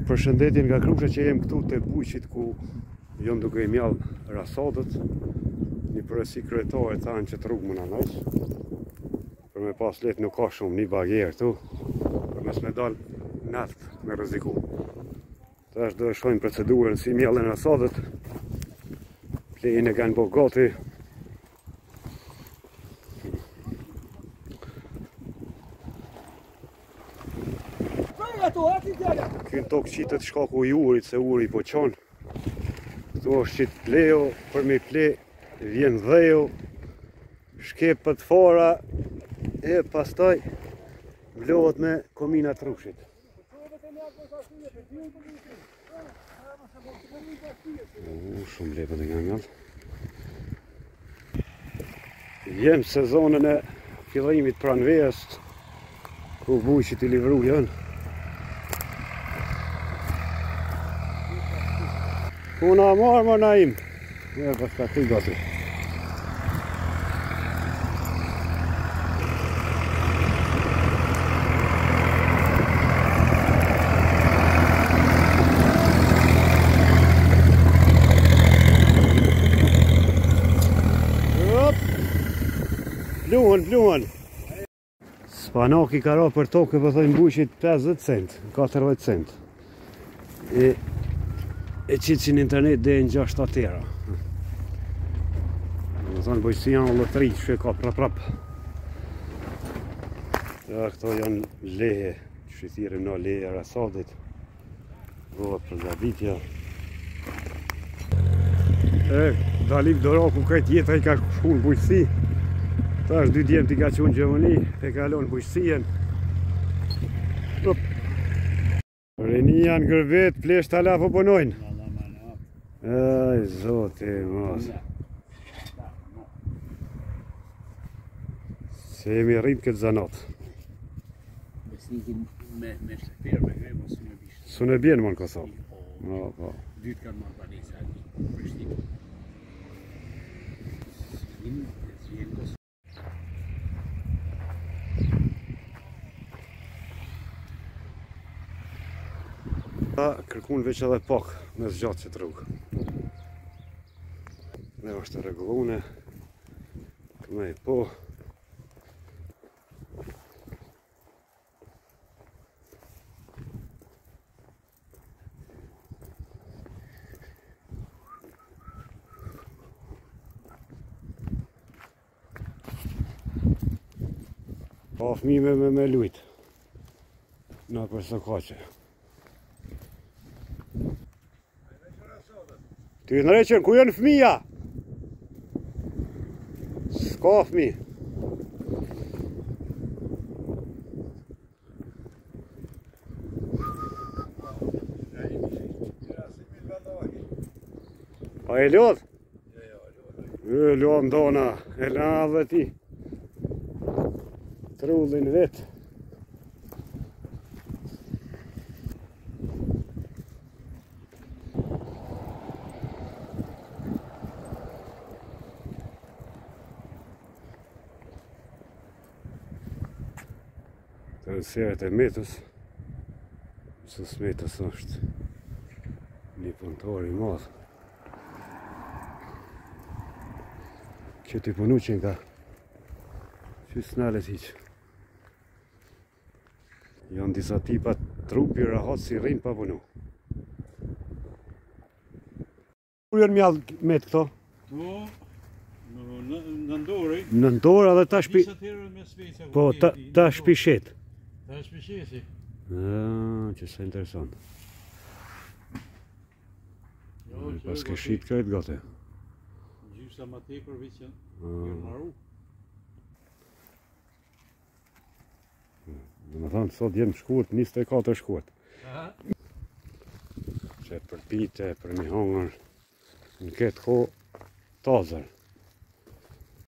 Përshëndetje nga Krusha që jem këtu të Buqit ku jom duke I mjall rasadët. Një përësi kryetare thanë që të rrugë më nënajsh. Për me pas let nuk ka shumë, një bagjerë këtu. Për mes me dal natë me rreziku. Tash do e shojmë procedurën si mjallën rasadët. Plejnë e kanë bo gati. Kënë tokë qitet shkaku I urit, se uri po qonë. Këtu është qitë pleo, për me ple, vjen dhejo, shkepët fara, e pastaj vlohet me komina trushit. Shumë lepët e nga mjallë. Jem sezonën e fillimit pranverës, ku Buqit I livru janë. Puna marë më na im. E pas ka këj gati. Pluhen. Spanaki ka ra për tokë për thëjnë Buqit 50 cent, 40 cent. E qitë që në internet dhe në 6 atera. Në thonë bëjqësi janë lëtëri që ka prap. Ja, këto janë lehe, që thirëm në lehe rasadit. Bëhet për gabitja. Dalim Doraku këtë jetë I ka shku në bujqësi. Ta është 2 djemë t'i ka qunë gjëmëni, e kalon bujqësien. Renia në gërbet, plesht ala po punojnë. Aj, zote mos. Se jemi rrim këtë zanat. Besnikin me shtëper me gre, mos me bishtë. Su ne bjenë më në Kosovë. Po. Dytë kanë marrë banisa ati, Prishtinë. Zvijen Kosovë. Ta kërkun veç edhe pak me zgjatë që të rrugë. Ne është regullune. Këmej po. Pa fëmi me lujtë. Na për së kaqe. Ty në reqen, ku janë fëmija? S'ka fëmi. A e lodh? E lodh ndona, e ladhe ti. Trullin vetë. Të seret e metës, sës metës është një punëtor I madh. Që t'i punu që nga që s'nalet hiq. Janë disa tipa trupi rahat si rrinë pa punu. Kur janë mjallë metë këto? Në ndore. Në ndore edhe ta shpi... Po, ta shpishet. Ta shpishesi. Që sa interesant. Pas ke shqit krejt gati. Gjysa ma tepër veç janë maru. Dhe më thanë, sot jem shkurt, 24 shkurt. Që për pite, për një hangër, në këtë ko tazër.